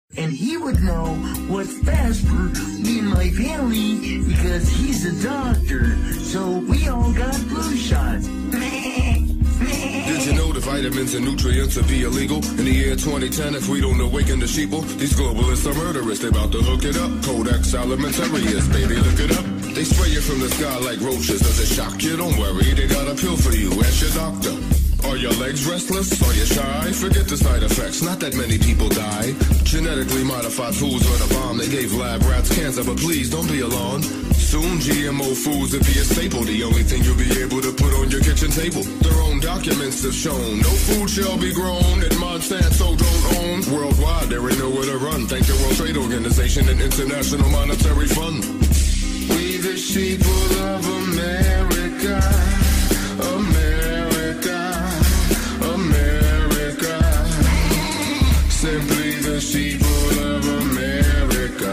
And he would know what's best for me and my family because he's a doctor. So we all got flu shots. Did you know the vitamins and nutrients will be illegal in the year 2010 if we don't awaken the sheeple? These globalists are murderous, they about to hook it up. Codex Alimentarius, baby, look it up. They spray you from the sky like roaches. Does it shock you? Don't worry, they got a pill for you. Ask your doctor. Are your legs restless? Are you shy? Forget the side effects, not that many people die. Genetically modified foods are the bomb. They gave lab rats cancer, but please don't be alarmed. Soon GMO foods will be a staple, the only thing you'll be able to put on your kitchen table. Their own documents have shown no food shall be grown that Monsanto don't own. Worldwide, there ain't nowhere to run. Thank the World Trade Organization and International Monetary Fund. We the sheeple of America, America, America. Simply the sheeple of America.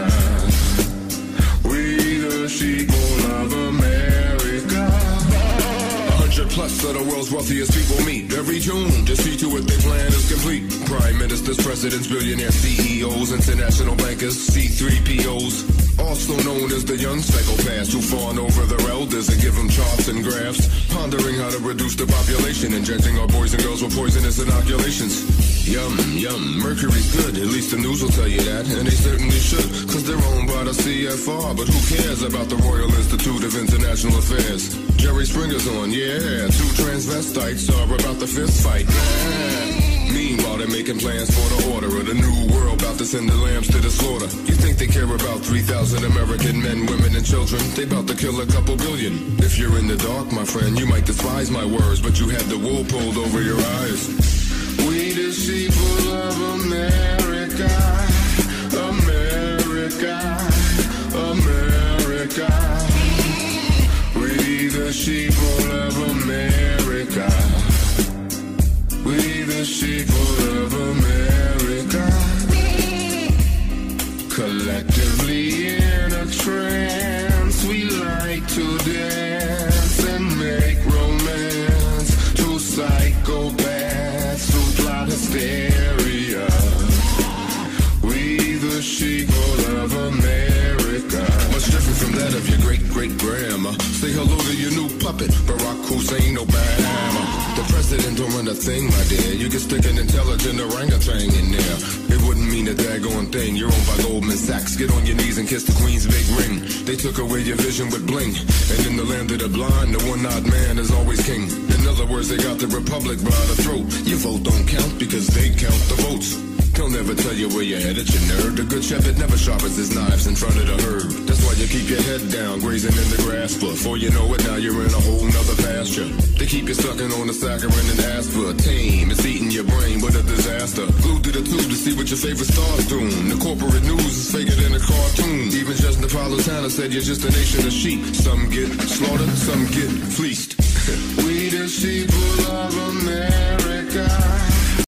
We the sheeple of America. 100 plus of the world's wealthiest people meet every June. Just see to it their plan is complete. Prime ministers, presidents, billionaires, CEOs, international bankers, C3POs. Also known as the young psychopaths who fawn over their elders and give them charts and graphs. Pondering how to reduce the population, injecting our boys and girls with poisonous inoculations. Yum, yum, mercury's good, at least the news will tell you that. And they certainly should, cause they're owned by the CFR. But who cares about the Royal Institute of International Affairs? Jerry Springer's on, yeah, 2 transvestites are about the fist fight. Meanwhile, they're making plans for the order of the new world, about to send the lambs to the slaughter. You think they care about 3,000 American men, women, and children? They about to kill a couple billion. If you're in the dark, my friend, you might despise my words, but you had the wool pulled over your eyes. We the sheeple of America, America, America. We the sheeple of America. We the sheeple of America. Collectively in a trance, we like to dance and make romance. Two psychopaths who plot hysteria. We the sheeple of America. Much different from that of your great-great-grandma. Say hello to your new puppet, Barack Hussein Obama. The president don't run a thing, my dear. You can stick an intelligent orangutan in there. It wouldn't mean a daggone thing. You're owned by Goldman Sachs. Get on your knees and kiss the Queen's big ring. They took away your vision with bling. And in the land of the blind, the one-eyed man is always king. In other words, they got the republic by the throat. Your vote don't count because they count the votes. He'll never tell you where you're headed, you nerd. The good shepherd never sharpens his knives in front of the herd. That's why you keep your head down, grazing in the grass. Before you know it, now you're in a whole nother pasture. They keep you sucking on the saccharin and aspartame. It's eating your brain, but a disaster. Glued to the tube to see what your favorite star's doing. The corporate news is faker than a cartoon. Even Judge Napolitano said you're just a nation of sheep. Some get slaughtered, some get fleeced. We the sheeple of America.